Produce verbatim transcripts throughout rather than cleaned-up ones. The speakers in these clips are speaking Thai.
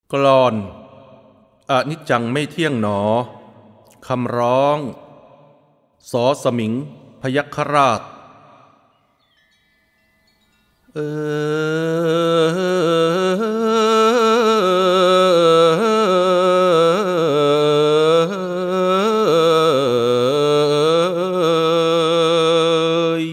กลอนอนิจจังไม่เที่ยงหนอคำร้องสอสมิงพยัคฆราชเออ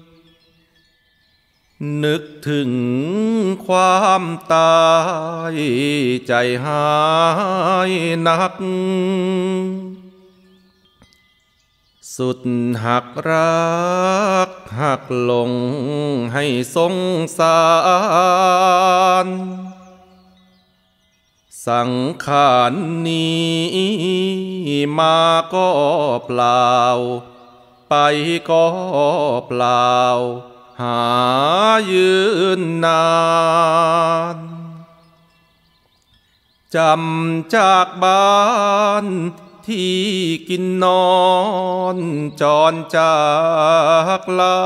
นึกถึงความตายใจหายนักสุดหักรักหักหลงให้สงสารสังขารนี้มาก็เปล่าไปก็เปล่าหายืนนานจำจากบ้านที่กินนอนจรจากลา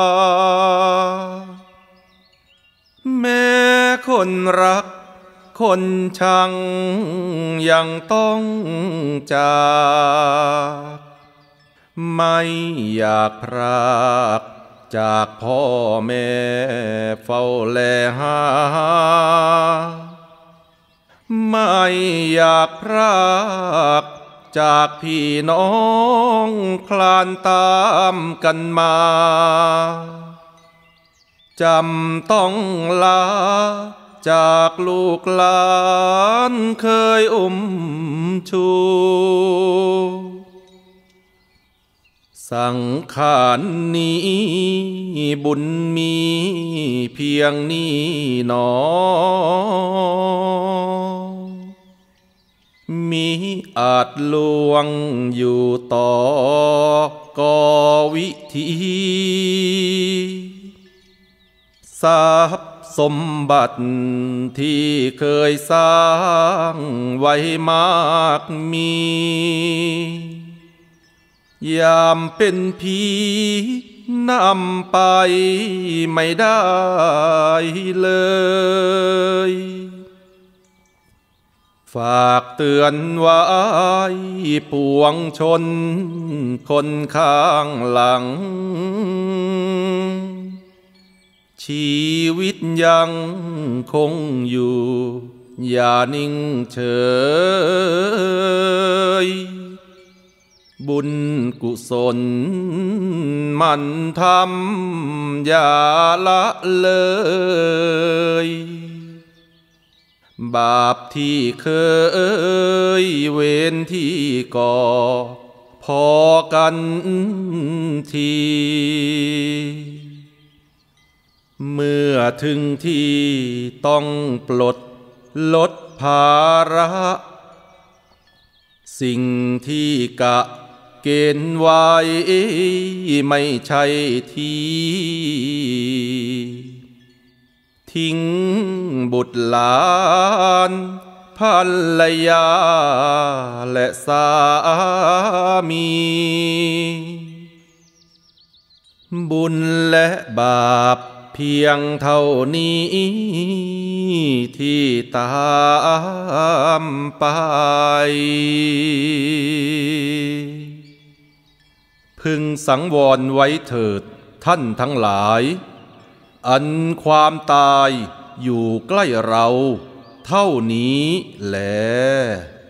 แม้คนรักคนชังยังต้องจากไม่อยากพรากจากพ่อแม่เฝ้าแลหาไม่อยากพรากจากพี่น้องคลานตามกันมาจำต้องลาจากลูกหลานเคยอุ้มชูสังขารนี้บุญมีเพียงนี้หนอมิอาจลวงอยู่ต่อก็วิธีทรัพย์สมบัติที่เคยสร้างไว้มากมียามเป็นผีนำไปไม่ได้เลยฝากเตือนไว้ปวงชนคนข้างหลังชีวิตยังคงอยู่อย่านิ่งเฉยบุญกุศลมันทำอย่าละเลยบาปที่เคยเวรที่ก่อพอกันทีเมื่อถึงที่ต้องปลดลดภาระสิ่งที่กะเกณฑ์ไว้ไม่ใช่ที่ทิ้งบุตรหลานภรรยาและสามีบุญและบาปเพียงเท่านี้ที่ตามไปพึงสังวรไว้เถิดท่านทั้งหลายอันความตายอยู่ใกล้เราเท่านี้แล